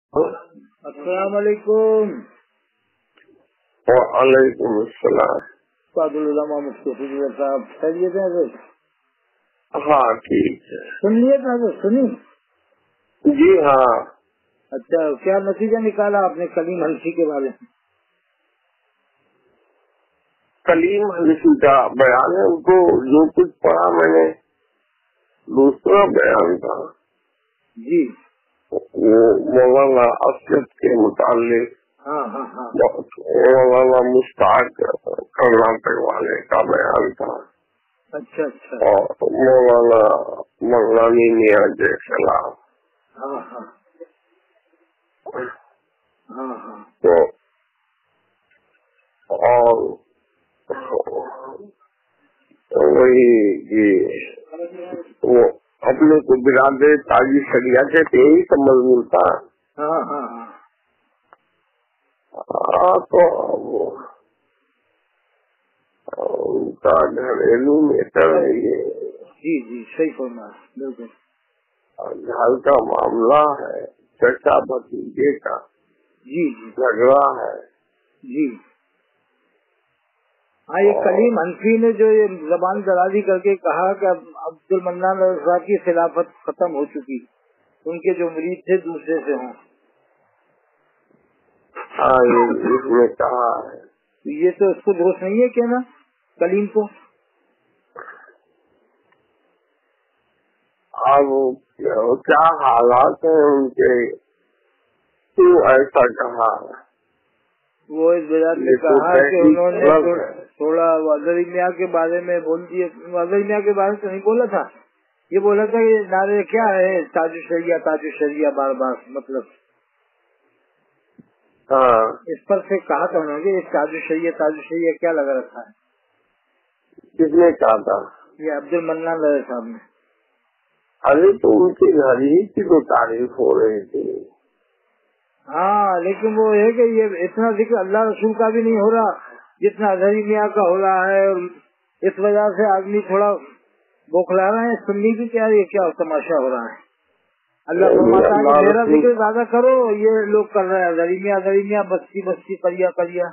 السلام علیکم۔ وعلیکم السلام۔ قاد العلماء مفتی فضل صاحب خیریت ہے حضرت؟ ہاں ٹھیک ہے۔ سن لیے تھا حضرت؟ سنی؟ جی ہاں۔ اچھا، کیا نتیجہ نکالا آپ نے کلیم حنفی کے بارے میں؟ کلیم حنفی کا بیان ہے، ان کو جو کچھ پڑھا میں نے دوسرا بیان تھا جی وہ مولانا اسد کے متعلق، ہاں ہاں ہاں مولانا مشتاق کرناٹک والے کا بیان تھا، اچھا اچھا اور مولانا مولانا میاں کے خلاف۔ ہاں ہاں ہاں ہاں تو اور وہی وہ اپنے کو برادر تاجی شریعہ سے یہی تو مضمون تھا۔ ہاں ہاں ہاں تو ان کا گھریلو میٹر ہے یہ، جی جی صحیح فرمایا بالکل۔ گھر کا معاملہ ہے، چچا بھتیجے کا جی جی جھگڑا ہے۔ جی ہاں، یہ کلیم حنفی نے جو یہ زبان درازی کر کے کہا کہ اب عبد المنان رضا کی خلافت ختم ہو چکی، ان کے جو مرید تھے دوسرے سے ہوں، ہاں یہ اس میں کہا ہے۔ یہ تو اس کو دوست نہیں ہے کہنا کلیم کو؟ اب کیا حالات ہیں ان کے، کیوں ایسا کہا؟ وہ اس وجہ سے کہا کہ انہوں نے تھوڑا وزیر میاں کے بارے میں بول دیا۔ وزیر میاں کے بارے میں تو نہیں بولا تھا، یہ بولا تھا کہ نعرے کیا ہے تاج الشریعہ بار بار، مطلب ہاں اس پر سے کہا تھا انہوں نے کہ تاج الشریعہ کیا لگا رکھا ہے؟ کس نے کہا تھا؟ یہ عبد المنان رضا صاحب نے۔ ارے تو ان کے گھر ہی کی تو تعریف ہو رہی تھی۔ ہاں لیکن وہ ہے کہ یہ اتنا ذکر اللہ رسول کا بھی نہیں ہو رہا جتنا اظہری میاں کا ہو رہا ہے، اور اس وجہ سے آدمی تھوڑا بوکھلا رہے ہیں، سننی بھی کیا یہ کیا تماشا ہو رہا ہے۔ اللہ فرماتا ہے کہ میرا ذکر زیادہ کرو، یہ لوگ کر رہے ہیں اظہری میاں بستی بستی کریا۔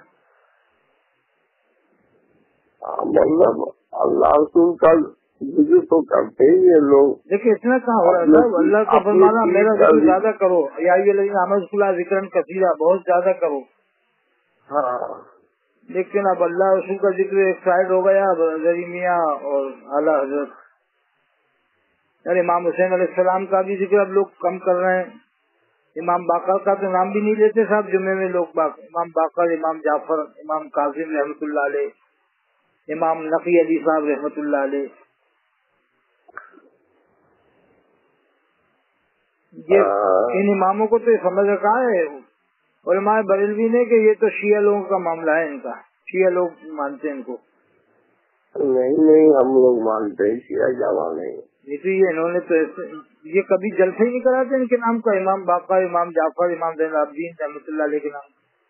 مطلب اللہ رسول کا ذکر تو کرتے ہی یہ لوگ، دیکھیے اتنا کہاں ہو رہا ہے صاحب، اللہ کا فرمانا میرا ذکر زیادہ کرو، یا ذکر کثیرہ، بہت زیادہ کرو۔ ہاں لیکن اب اللہ رسول کا ذکر ایک سائڈ ہو گیا، اب اظہری میاں اور اعلیٰ حضرت یعنی امام حسین علیہ السلام کا بھی ذکر اب لوگ کم کر رہے ہیں۔ امام باقر کا تو نام بھی نہیں لیتے صاحب جمعے میں لوگ، امام باقر، امام جعفر، امام کاظم رحمۃ اللہ علیہ، امام نقی علی صاحب رحمۃ اللہ علیہ، یہ ان اماموں کو تو یہ سمجھ رکھا ہے علماء بریلوی نے کہ یہ تو شیعہ لوگوں کا معاملہ ہے، ان کا شیعہ لوگ مانتے ہیں ان کو۔ نہیں ہم لوگ مانتے ہیں شیعہ جمع نہیں۔ نہیں تو یہ انہوں نے تو یہ کبھی جلسے ہی نہیں کراتے ان کے نام کا، امام باقر، امام جعفر، امام زین العابدین رحمۃ اللہ علیہ کے نام۔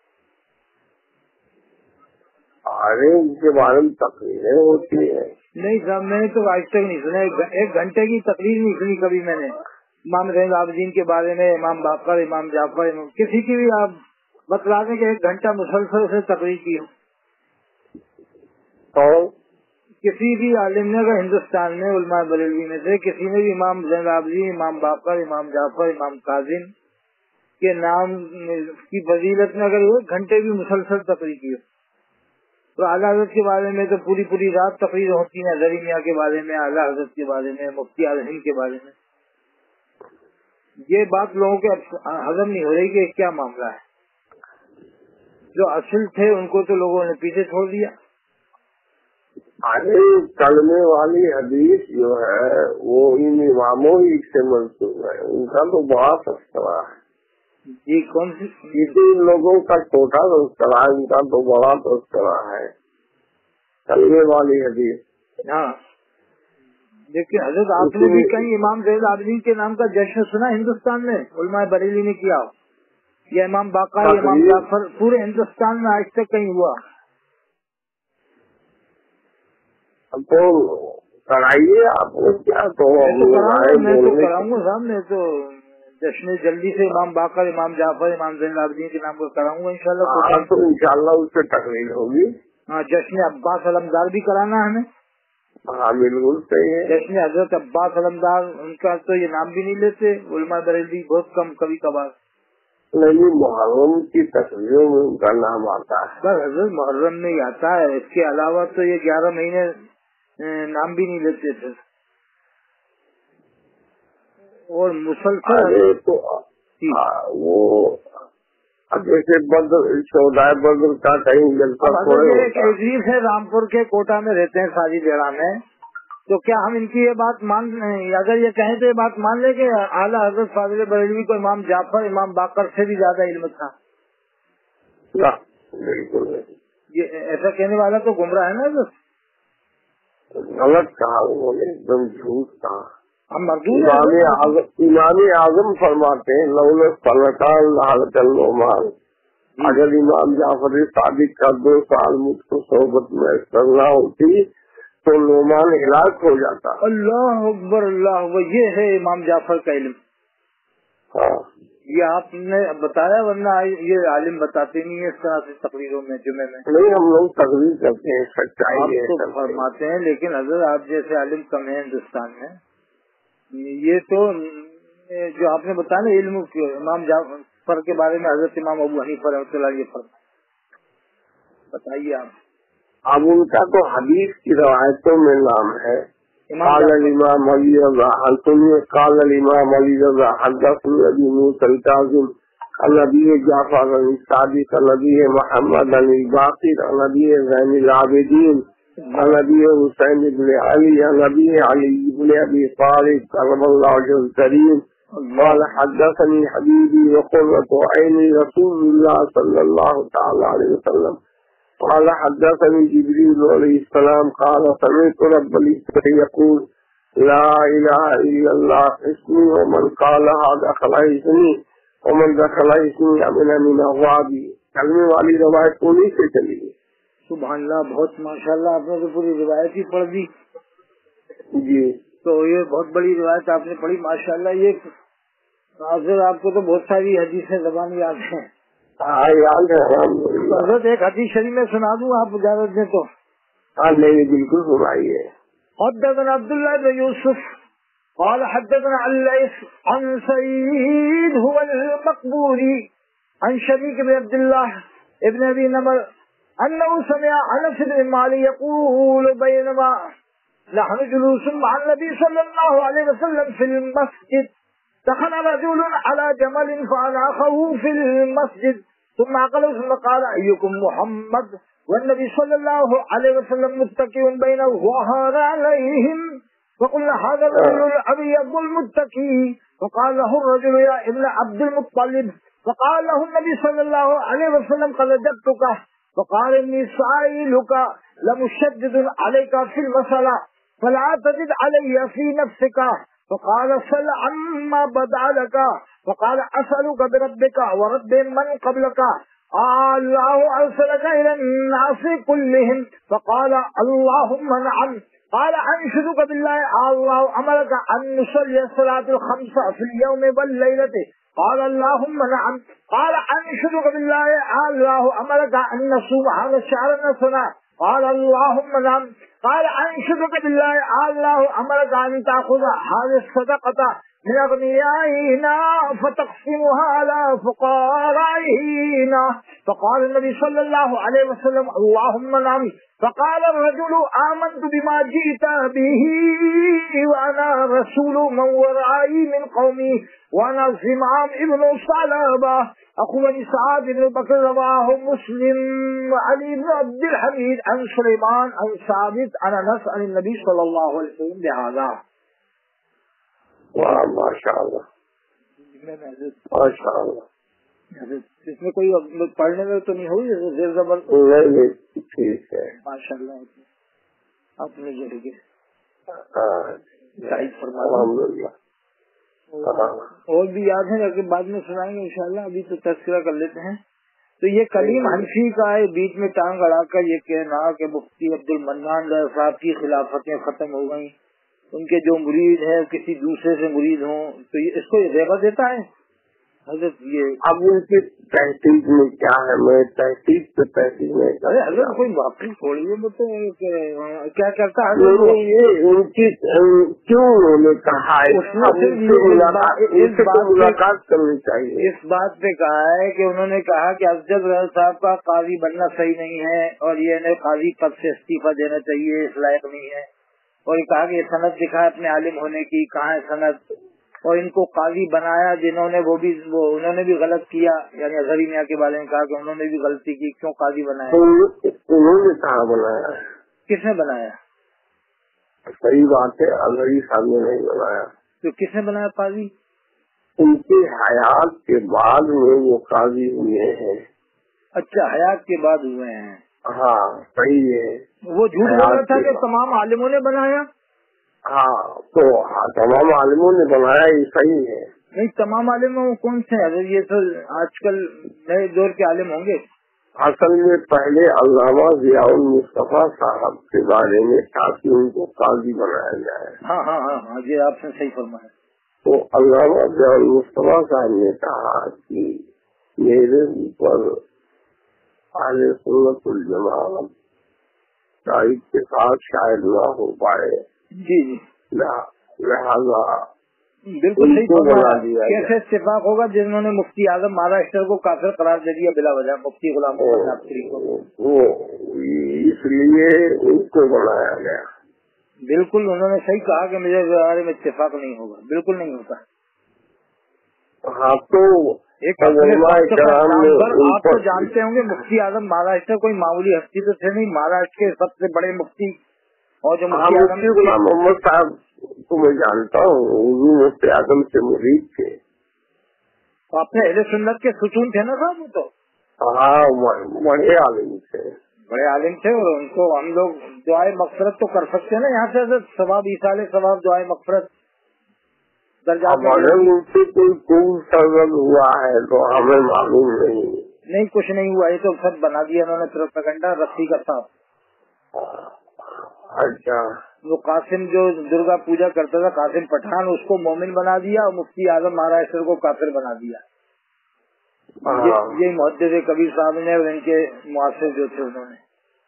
ارے ان کے بارے میں تقریریں ہوتی ہیں۔ نہیں صاحب میں نے تو آج تک نہیں سنا، ایک گھنٹے کی تقریر نہیں سنی کبھی میں نے امام زین العابدین کے بارے میں، امام باقر، امام جعفر، کسی کی بھی آپ بتلا دیں کہ ایک گھنٹہ مسلسل سے تقریر کی ہو تو کسی بھی عالم نے، اگر ہندوستان میں علماء بریلوی میں سے کسی نے بھی امام زین العابدین، امام باقر، امام جعفر، امام کاظم کے نام کی فضیلت میں اگر ایک گھنٹے بھی مسلسل تقریر کی ہو، تو اعلیٰ حضرت کے بارے میں تو پوری رات تقریر ہوتی ہے، اظہری میاں کے بارے میں، اعلیٰ حضرت کے بارے میں، مفتی اعظم ہند کے بارے میں۔ یہ بات لوگوں کے ہضم نہیں ہو رہی کہ کیا معاملہ ہے، جو اصل تھے ان کو تو لوگوں نے پیچھے چھوڑ دیا۔ ارے کلمے والی حدیث جو ہے وہ ان اماموں ہی سے منسوب ہے، ان کا تو بڑا تذکرہ ہے۔ جی کون سی؟ کسی لوگوں کا چھوٹا تذکرہ ہے، ان کا تو بڑا تذکرہ ہے کلمے والی حدیث۔ ہاں لیکن حضرت آپ نے بھی کہیں امام زین العابدین کے نام کا جشن سنا ہندوستان میں علماء بریلی نے کیا ہو، یا امام باقر، امام جعفر پورے ہندوستان میں آج تک کہیں ہوا؟ تو کرائیے آپ کو، کیا تو میں تو کراؤں گا صاحب، میں تو जश्न जल्दी से इमाम बाकर, इमाम जाफर, इमाम ज़ैनुल आबिदीन के नाम पर कराऊंगा इंशाल्लाह। हाँ तो इंशाल्लाह उससे तकरीर होगी। हाँ, जश्न अब्बास अलमदार भी कराना है हमें। हाँ बिल्कुल सही है। जश्न हजरत अब्बास अलमदार, उनका तो ये नाम भी नहीं लेते उलमा बरेलवी, बहुत कम कभी कभार। नहीं, मुहर्रम की तकरीरों में उनका नाम आता है। बस हजरत मुहर्रम में ही आता है, इसके अलावा तो ये 11 महीने नाम भी नहीं लेते थे। और मुसलसल तो वो जैसे बद्र, चौदह बद्र का कहीं जलसा एक अजीब है, रामपुर के कोटा में रहते हैं साजी बेड़ा में, तो क्या हम इनकी ये बात अगर ये कहें तो ये बात मान ले कि आला हजरत फाजिल बरेलवी को इमाम जाफर, इमाम बाकर से भी ज्यादा इल्म था? बिल्कुल नहीं। ये ऐसा कहने वाला तो गुमराह है ना। गलत कहा उन्होंने, एकदम झूठ कहा। हम मरदूद इमाम आजम फरमाते हैं लौल फलकाल, अगर इमाम जाफर सादिक का 2 साल मुझको सोहबत में करना होती तो नोमान इलाज हो जाता। अल्लाह अकबर, अल्लाह अकबर, ये है इमाम जाफर का इल्म। हाँ, ये आपने बताया, वरना ये आलिम बताते नहीं है इस तरह से तकरीरों में, जुमे में। नहीं, हम लोग तकरीर करते हैं, सच्चाई आप तो फरमाते हैं, लेकिन हजरत आप जैसे आलिम कम है हिंदुस्तान में। ये तो जो आपने बताया ना इल्म इमाम जाफर के बारे में, हजरत इमाम अबू हनीफा रहमतुल्लाह, ये फरमाते, बताइए आप। अब उनका तो हदीस की रवायतों में नाम है। काल इमाम अली रज़ा, सुनिए, काल इमाम अली रज़ा हदसनी अबी मूसा अल-काज़िम नबी जाफर सादिक नबी मोहम्मद अली बाकिर नबी ज़ैनुल आबिदीन नबी हुसैन इब्न अली नबी अली इब्न अबी तालिब करमल्लाहु वजहुल करीम قال حدثني حبيبي وقرة عيني رسول الله صلى الله تعالى عليه وسلم قال حدثني جبريل عليه السلام قال سمعت رب العزة يقول لا إله إلا الله اسمي ومن قالها دخل اسمي ومن دخل اسمي أمن من الغابي. کلمے والی روایت انہی سے چلی ہے. سبحان اللہ، بہت ماشاءاللہ، آپ نے تو پوری روایت ہی پڑھ دی جی. تو یہ بہت بڑی روایت آپ نے پڑھی ماشاءاللہ. یہ حضرت آپ کو تو بہت ساری حدیثیں زبان یاد ہیں. ہاں یاد ہے الحمدللہ. حضرت ایک حدیث شریف میں سنا دوں آپ اجازت دیں تو؟ ہاں نہیں بالکل سنائیے. حدثنا عبد الله بن يوسف قال حدثنا الليث عن سعيد هو المقبوري عن شريك بن عبد الله ابن ابي نمر انه سمع انس بن مالك يقول بينما نحن جلوس مع النبي صلى الله عليه وسلم في المسجد دخل رجل على جمل فأناخه في المسجد ثم عقله ثم قال أيكم محمد والنبي صلى الله عليه وسلم متكئ بين الظهر عليهم فقلنا هذا الرجل الأبيض المتكئ فقال له الرجل يا ابن عبد المطلب فقال له النبي صلى الله عليه وسلم قد وجدتك فقال إني سائلك لمشدد عليك في المسألة فلا تجد علي في نفسك فقال سل عما بدا لك فقال أسألك بربك ورب من قبلك الله أرسلك إلى الناس كلهم فقال اللهم نعم قال أنشدك بالله الله أمرك أن نصلي الصلاة الخمس في اليوم والليلة قال اللهم نعم قال أنشدك بالله الله أمرك أن نصوم هذا الشهر نصنا قال اللهم نعم قال أنشدك بالله الله أمرك أن تأخذ هذه الصدقة من أغنيائنا فتقسمها على فقرائنا فقال النبي صلى الله عليه وسلم اللهم نعم فقال الرجل آمنت بما جئت به وأنا رسول من ورائي من قومي وأنا زمام ابن صلابة أخواني سعاد بن بكر رواه مسلم وعلي بن عبد الحميد عن سليمان عن ثابت عن أنس عن النبي صلى الله عليه وسلم بهذا. واہ ماشاءاللہ ماشاءاللہ. اس میں کوئی پڑھنے میں تو نہیں ہوئی زیر زبر؟ نہیں ٹھیک ہے ماشاءاللہ اپنے ذریعے الحمدللہ. اور بھی یاد ہے کہ بعد میں سنائیں گے انشاءاللہ، ابھی تو تذکرہ کر لیتے ہیں. تو یہ کلیم حنفی کا ہے، بیچ میں ٹانگ اڑا کر یہ کہنا کہ مفتی عبد المنان صاحب کی خلافتیں ختم ہو گئیں، ان کے جو مرید ہیں کسی دوسرے سے مرید ہوں، تو اس کو یہ غیبت دیتا ہے. हजरत ये अब उनकी तहकीक में क्या है, मैं तहकीक नहीं अरे करता। हजरत कोई वापस छोड़िए, वो तो क्या करता है नहीं, ये उनकी क्यों उन्होंने कहा है, उससे मुलाकात करनी चाहिए। इस बात पे कहा है कि उन्होंने कहा कि अफजल साहब का काजी बनना सही नहीं है और ये इन्हें काजी पद से इस्तीफा देना चाहिए, इस लायक नहीं है। और ये कहा कि ये सनद दिखा अपने आलिम होने की, कहाँ है सनद, और इनको काजी बनाया जिन्होंने वो उन्होंने भी गलत किया, यानी अजहरी मियां के बारे में कहा कि उन्होंने भी गलती की, क्यों काजी बनाया? उन्होंने कहाँ बनाया? किसने बनाया? सही बात है, अजहरी साहब ने नहीं बनाया। तो किसने बनाया काजी? उनके हयात के बाद में वो काजी हुए हैं। अच्छा, हयात के बाद हुए हैं। हाँ सही है। वो झूठ बोल रहा था कि तमाम आलिमों ने बनाया। हाँ तो तमाम आलिमों ने बनाया, ये सही है। नहीं, तमाम आलिम कौन से हैं? ये तो आजकल नए दौर के आलिम होंगे। असल में पहले अल्लामा जियाउल मुस्तफा साहब के बारे में था कि उनको काजी बनाया जाए। हाँ हाँ हाँ हाँ, ये आपने सही फरमाया। तो अल्लामा जियाउल मुस्तफा साहब ने कहा कि मेरे ऊपर अहले सुन्नत वल जमात का इत्तेफाक शायद न हो पाए, जी जी, लिहाजा बिल्कुल सही फरमाया। कैसे इत्तेफाक होगा जिन्होंने मुफ्ती आजम महाराष्ट्र को काफिर करार दे दिया बिला वजह, मुफ्ती गुलाम मोहम्मद नाकवी को, वो इसलिए उनको बनाया गया। बिल्कुल उन्होंने सही कहा कि मुझे बारे में इत्तेफाक नहीं होगा, बिल्कुल नहीं होता। हाँ तो एक आप तो जानते होंगे मुफ्ती आजम महाराष्ट्र कोई मामूली हस्ती तो थे नहीं, महाराष्ट्र के सबसे बड़े मुफ्ती। और जो मुफ्ती आजम गुलाम मोहम्मद साहब को मैं जानता हूँ, मुफ्ती आजम से मुरीद थे। आपने अहले सुन्नत के सुतून थे ना साहब? वो तो हाँ बड़े आलिम थे, बड़े आलिम थे। और उनको हम लोग दुआए मगफिरत तो कर सकते हैं ना यहाँ से, सवाब ईसाले सवाब दुआए मगफिरत अगर उनसे कोई सरगर्द हुआ है तो हमें मालूम नहीं। कुछ नहीं हुआ, ये तो सब बना दिया उन्होंने प्रोपेगेंडा रस्सी का साथ। अच्छा, वो कासिम जो दुर्गा पूजा करता था, कासिम पठान, उसको मोमिन बना दिया और मुफ्ती आजम महाराष्ट्र को काफिर बना दिया। ये मुहद्दिस कबीर साहब ने और इनके मुआसिर जो थे उन्होंने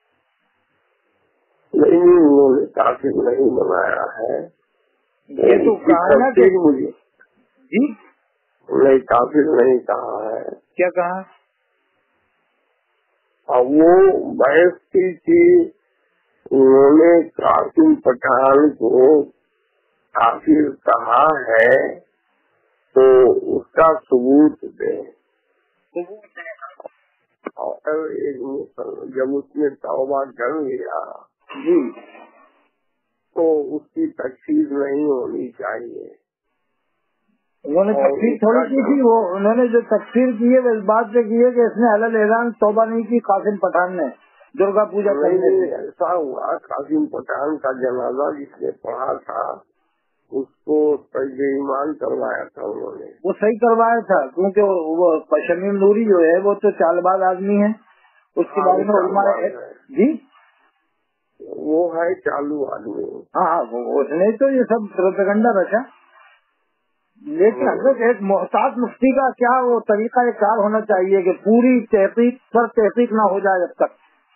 उन्होंने काफिर नहीं बनाया है। ये तो कहा ना कि मुझे जी नहीं, काफिर नहीं कहा है। क्या कहा? अब वो बहस की थी, उन्होंने कासिम पठान को काफिर कहा है तो उसका सबूत दे। और जब उसने तौबा कर लिया जी तो उसकी तकसीर नहीं होनी चाहिए। उन्होंने तकसीर थोड़ी की थी, वो उन्होंने जो तकसीर की है वो इस बात से की है कि इसने अलग ऐलान तौबा नहीं की कासिम पठान ने दुर्गा पूजा करने से। ऐसा हुआ, कासिम पठान का जनाजा जिसने पढ़ा था उसको तजदीद ईमान करवाया था उन्होंने। वो सही करवाया था, क्योंकि वो शमीम नूरी जो है वो तो चालबाज आदमी है, उसके बारे में उलमाए जी वो है चालू आदमी। हाँ, उसने तो ये सब प्रोपेगेंडा रचा। लेकिन हजरत एक मोहताज मुफ्ती का क्या वो तरीका कार होना चाहिए कि पूरी तहकीक पर तहकीक न हो जाए जब तक।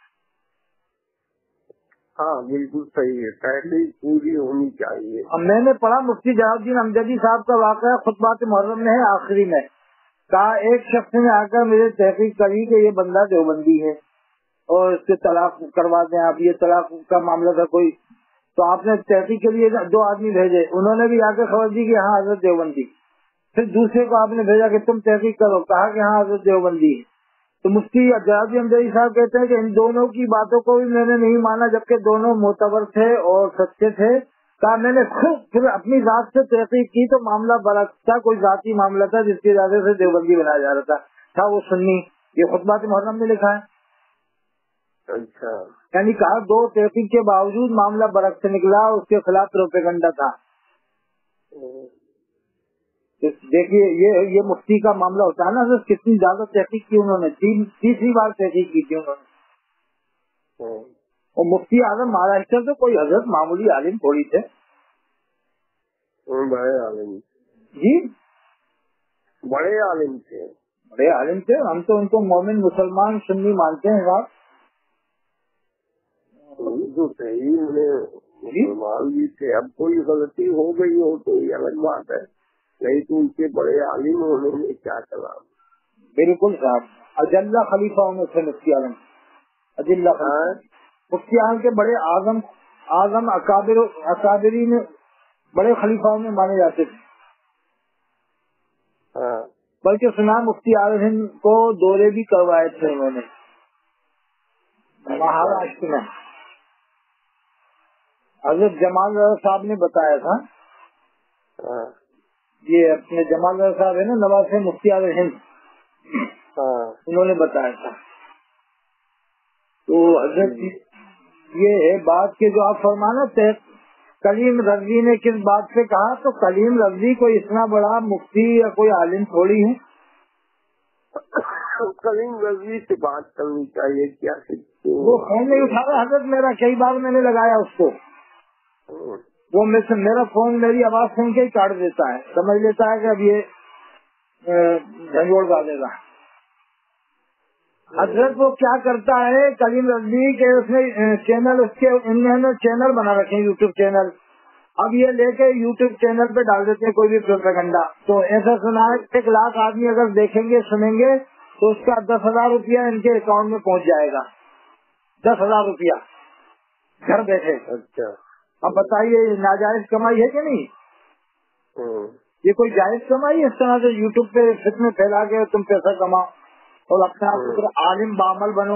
हाँ बिल्कुल सही है, तहकीक पूरी होनी चाहिए। अब मैंने पढ़ा मुफ्ती जलालुद्दीन अमजदी साहब का वाक़या खुतबात मुहर्रम में है, आखिरी में कहा एक शख्स ने आकर मेरे तहकीक करी कि ये बंदा देवबंदी है और इसके तलाक करवा दें आप, ये तलाक का मामला था कोई। तो आपने तहकीक के लिए 2 आदमी भेजे, उन्होंने भी आकर खबर दी कि हाँ हजरत देवबंदी। फिर दूसरे को आपने भेजा कि तुम तहकीक करो, कहा कि हाँ हजरत देवबंदी है। तो मुफ्ती जलालुद्दीन अमजदी साहब कहते हैं कि इन दोनों की बातों को भी मैंने नहीं माना, जबकि दोनों मोतबर थे और सच्चे थे। कहा मैंने खुद फिर अपनी जात से तहकीक की तो मामला बरक्स था, कोई जाती मामला था जिसकी इजाजत से देवबंदी बनाया जा रहा था वो सुन्नी। ये खुतबात मुहर्रम में लिखा है। अच्छा, यानी कहा 2 तहकीक के बावजूद मामला बरक्स से निकला, उसके खिलाफ प्रोपेगेंडा था। देखिए ये मुफ्ती का मामला होता है ना, तो कितनी ज्यादा तहकीक की उन्होंने, 3 बार तहकीक की थी उन्होंने। और मुफ्ती आजम महाराष्ट्र तो कोई हजरत मामूली आलिम थोड़ी थे, बड़े आलिम जी बड़े आलिम थे। बड़े आलिम थे, हम तो उनको मोमिन मुसलमान सुन्नी मानते हैं साहब। तो सही मुसलमान भी थे। अब कोई गलती हो गई हो तो ये अलग बात है, नहीं तो उनके बड़े आलिम होने में क्या चला। बिल्कुल साहब, अजल्ला खलीफा में थे मुफ्ती आलम, अजिल्ला मुफ्ती आलम के बड़े आजम अकाबिरी में बड़े खलीफाओं में माने जाते थे। बल्कि सुना मुफ्ती आलम हिंद को दौरे भी करवाए थे उन्होंने महाराष्ट्र में। हजरत जमाल रजा साहब ने बताया था, ये अपने जमाल रजा साहब है ना, नवाब से मुफ्ती आलम हिंद, उन्होंने बताया था। तो हजरत ये है बात के जो आप फरमाना थे, कलीम रज़वी ने किस बात पे कहा, तो कलीम रज़वी कोई इतना बड़ा मुफ्ती या कोई आलिम थोड़ी है। कलीम रज़वी से बात करनी चाहिए, क्या वो फोन नहीं उठा रहा हजरत मेरा, कई बार मैंने लगाया उसको, वो मेरा फोन मेरी आवाज सुन के ही काट देता है, समझ लेता है कि अब ये झंझोड़ डालेगा। हजरत वो क्या करता है कलीम रज़वी के, उसने चैनल, उसके इन्होंने चैनल बना रखे हैं, यूट्यूब चैनल। अब ये लेके यूट्यूब चैनल पे डाल देते हैं कोई भी प्रोपेगेंडा। तो ऐसा सुना है 1 लाख आदमी अगर देखेंगे सुनेंगे तो उसका 10,000 रुपया इनके अकाउंट में पहुंच जाएगा। 10,000 रुपया घर बैठे। अच्छा, अब बताइए नाजायज कमाई है कि नहीं? ये कोई जायज कमाई है? इस तरह से यूट्यूब पे फितने फैला के तुम पैसा कमाओ और अपना आलिम बामल बनो,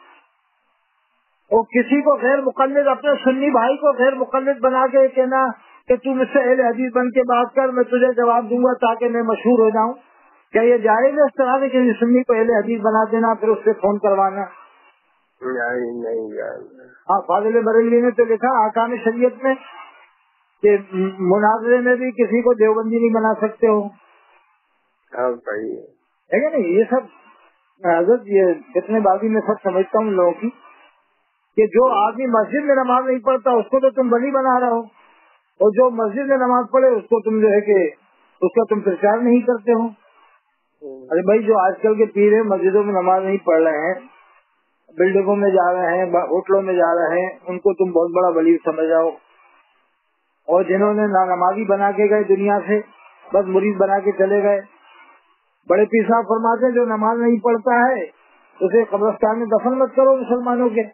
और किसी को गैर मुकल्लिद, अपने सुन्नी भाई को गैर मुकल्लिद बना के कहना कि तू मुझसे अहले हदीस बन के बात कर, मैं तुझे जवाब दूंगा ताकि मैं मशहूर हो जाऊं। क्या ये जायज है इस तरह से किसी सुन्नी को अहले हदीस बना देना फिर उससे फोन करवाना? नहीं। हाँ, फाजिल बरेलवी ने तो लिखा आकाम शरीयत में कि मुनाजरे में भी किसी को देवबंदी नहीं बना सकते हो। सही है कि नहीं? ये सब हजरत ये कितने बाजी में सब समझता हूँ लोगों की, कि जो आदमी मस्जिद में नमाज नहीं पढ़ता उसको तो तुम वली बना रहे हो, और जो मस्जिद में नमाज पढ़े उसको तुम जो है कि उसका तुम प्रचार नहीं करते हो। अरे भाई, जो आजकल के पीर है मस्जिदों में नमाज नहीं पढ़ रहे हैं, बिल्डिंगों में जा रहे हैं, होटलों में जा रहे हैं, उनको तुम बहुत बड़ा वली समझ आओ। और जिन्होंने ना नमाजी बना के गए दुनिया से, बस मुरीद बना के चले गए। बड़े पीर साहब फरमाते जो नमाज नहीं पढ़ता है उसे कब्रिस्तान में दफन मत करो मुसलमानों के।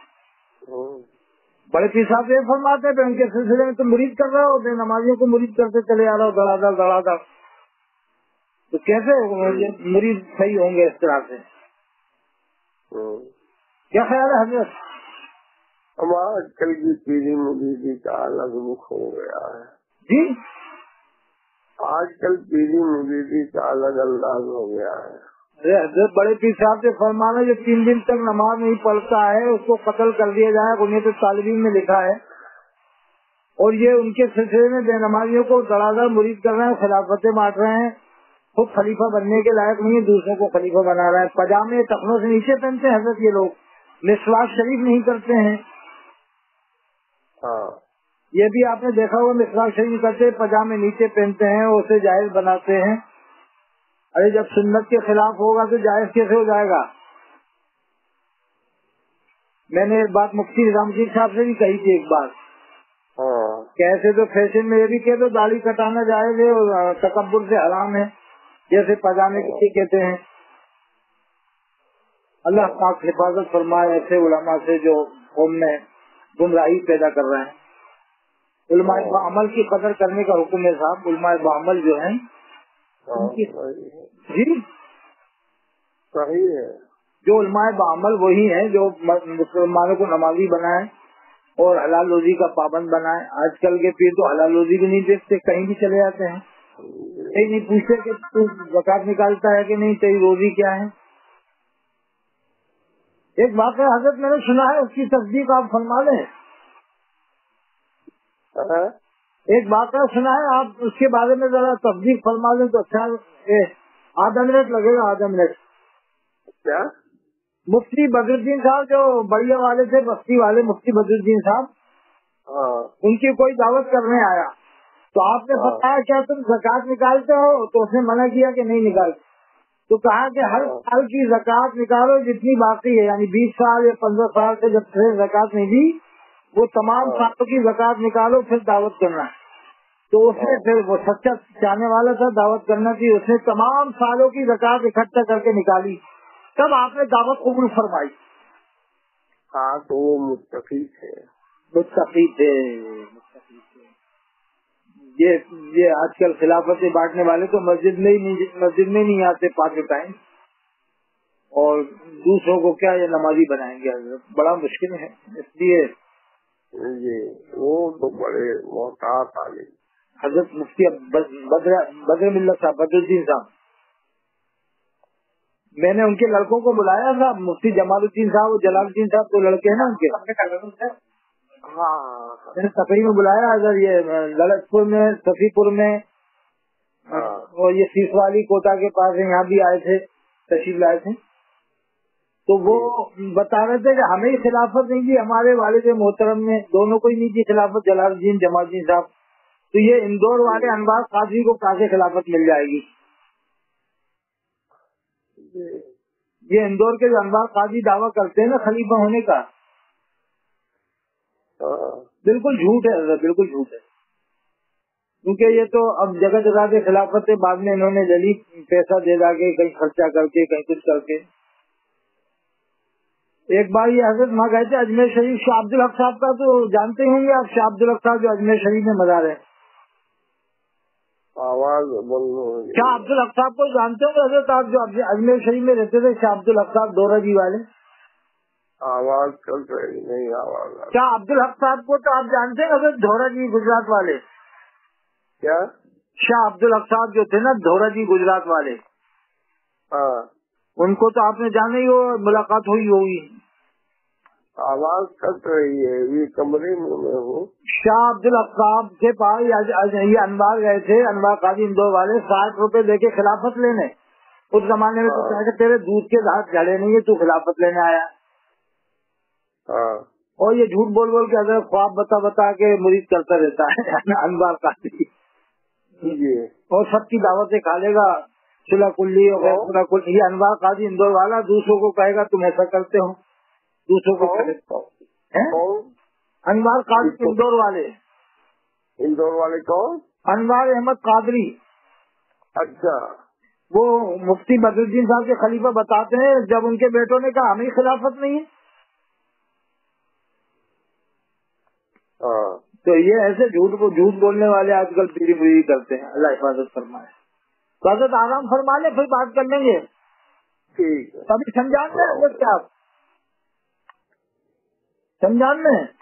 बड़े पीर साहब ये फरमाते हैं उनके सिलसिले में तुम मुरीद कर रहे हो, नमाजियों को मुरीद करते चले आ रहे हो धड़ाधड़, तो कैसे मुरीद सही होंगे इस तरह से? क्या ख्याल है हजरत? अब आजकल की पीढ़ी मुरीदी का अलग रुख हो गया है जी, आजकल पीढ़ी मुरीदी का अलग अंदाज हो गया है। अरे हजरत बड़े पीर साहब से फरमाना जो 3 दिन तक नमाज नहीं पढ़ता है उसको कत्ल कर दिया जाए, उन्हें तो तालिबीन में लिखा है। और ये उनके सिलसिले में बेनमाजियों को धड़ाधड़ मुरीद कर रहे हैं, खिलाफतें बांट रहे हैं, खुद खलीफा बनने के लायक नहीं है, दूसरों को खलीफा बना रहे हैं। पजामे टखनों से नीचे पहनते हैं हजरत ये लोग, मिसवाक शरीफ नहीं करते हैं। ये भी आपने देखा होगा, मिसवाक शरीफ करते पजामे नीचे पहनते हैं, उसे जायज बनाते हैं। अरे जब सुन्नत के खिलाफ होगा तो जायज कैसे हो जाएगा? मैंने एक बात मुफ्ती निजामुद्दीन साहब से भी कही थी एक बार, कैसे तो फैशन में ये भी कह दो दाढ़ी कटाना जायज है और तकब्बुर से हराम है, जैसे पजामे किसी कहते हैं। अल्लाह पाक हिफाजत फरमाए ऐसे उलमा से जो कौम में गुमराही पैदा कर रहे हैं। उलमाए बाअमल की कदर करने का हुक्म है साहब। उलमाए बाअमल जो है उनकी जी सही है, जो उलमाए बाअमल वही है जो मुसलमानों को नमाजी बनाए और हलाल रोजी का पाबंद बनाए। आजकल के पीर तो हलाल रोजी भी नहीं देखते, कहीं भी चले जाते हैं, कहीं नहीं पूछते कि तू ज़कात निकालता है कि नहीं, तेरी रोजी क्या है। एक बात है हजरत मैंने सुना है, उसकी तस्दीक आप फरमा लें। एक बात है सुना है, आप उसके बारे में जरा तस्दीक फरमा लें तो अच्छा। आधा मिनट लगेगा, आधा मिनट। क्या? मुफ्ती बदरुद्दीन साहब जो बढ़िया वाले थे, बस्ती वाले मुफ्ती बदरुद्दीन साहब, उनकी कोई दावत करने आया تو آپ نے बताया क्या तुम ज़कात निकालते हो, तो उसने मना किया कि नहीं निकालते। तो कहा कि हर साल की ज़कात निकालो जितनी बाकी है, यानी 20 साल या 15 साल से जब से ज़कात नहीं दी वो तमाम सालों की ज़कात निकालो फिर दावत करना। तो उसने फिर वो सच्चा चाहने वाला था, दावत करना थी, उसने तमाम सालों की ज़कात इकट्ठा करके निकाली, तब आपने दावत कबूल फरमाई। हाँ, तो वो मुत्तकी थे। मुत्तकी थे। ये आजकल खिलाफतें बांटने वाले तो मस्जिद में नहीं आते 5 टाइम, और दूसरों को क्या ये नमाजी बनाएंगे, बड़ा मुश्किल है। इसलिए ये वो तो बड़े मोहतात आगे हजरत मुफ्ती बद्र मिल्लत साहब, बदरुद्दीन साहब, मैंने उनके लड़कों को बुलाया था, मुफ्ती जमालुद्दीन साहब और जलालुद्दीन साहब, तो लड़के हैं ना उनके, हाँ, मैंने तकरीर में बुलाया। अगर ये ललितपुर में, सफीपुर में, और ये सीसवाली कोटा के पास यहाँ भी आए थे, तशरीफ लाए थे, तो वो बता रहे थे कि हमें खिलाफत नहीं दी, हमारे वालिद मोहतरम ने दोनों को ही नहीं दी खिलाफत, जलालुद्दीन जमालुद्दीन साहब। तो ये इंदौर वाले अनवार काजी को कैसे खिलाफत मिल जाएगी? ये इंदौर के जो अनवार काजी दावा करते हैं ना खलीफा होने का, बिल्कुल झूठ है, बिल्कुल झूठ है। क्योंकि ये तो अब जगह जगह के खिलाफत है, बाद में इन्होंने ले ली पैसा दे के, कहीं खर्चा करके, कहीं कुछ करके। एक बार ये हजरत वहाँ गए थे अजमेर शरीफ, शाह अब्दुल हक साहब का तो जानते होंगे आप, शाह अब्दुल हक साहब जो अजमेर शरीफ में मज़ार है, आवाज बोलो। शाह अब्दुल हक साहब को जानते होंगे हजरत आप, जो अजमेर शरीफ में रहते थे, शाह अब्दुल हक साहब दोरा जी वाले। आवाज चल रही नहीं, आवाज शाह अब्दुल हक साहब को तो आप जानते हैं हजरत धोरा जी गुजरात वाले। क्या? शाह अब्दुल हक साहब जो थे ना, धोरा जी गुजरात वाले, हाँ, उनको तो आपने जाना ही हो, मुलाकात हुई होगी। आवाज कट रही है, ये कमरे में मैं हूँ। शाह अब्दुल हक साहब के पास ये अनवार गए थे, अनवार काजी इंदौर वाले, 60 रुपए देके खिलाफत लेने। उस जमाने में तो कहा तेरे दूध के दांत जड़े नहीं है, तू खिलाफत लेने आया। और ये झूठ बोल बोल के अगर ख्वाब बता के मुरीद करता रहता है अनवार काजी, और सबकी दावतें खा लेगा, सुलह कुल्ली और सुलह कुल्ली। ये अनवार काजी इंदौर वाला दूसरों को कहेगा तुम ऐसा करते हो, दूसरों को अनवार कादरी इंदौर वाले। इंदौर वाले कौन? अनवार अहमद कादरी। अच्छा, वो मुफ्ती बदरुद्दीन साहब के खलीफा बताते हैं, जब उनके बेटों ने कहा हमें खिलाफत नहीं है, तो ये ऐसे झूठ बोलने वाले आजकल पीढ़ी पीढ़ी करते हैं। अल्लाह हिफाजत फरमाए। तो हजरत आराम फरमा ले, फिर बात कर लेंगे। ठीक है, तभी समझान में आप समझान में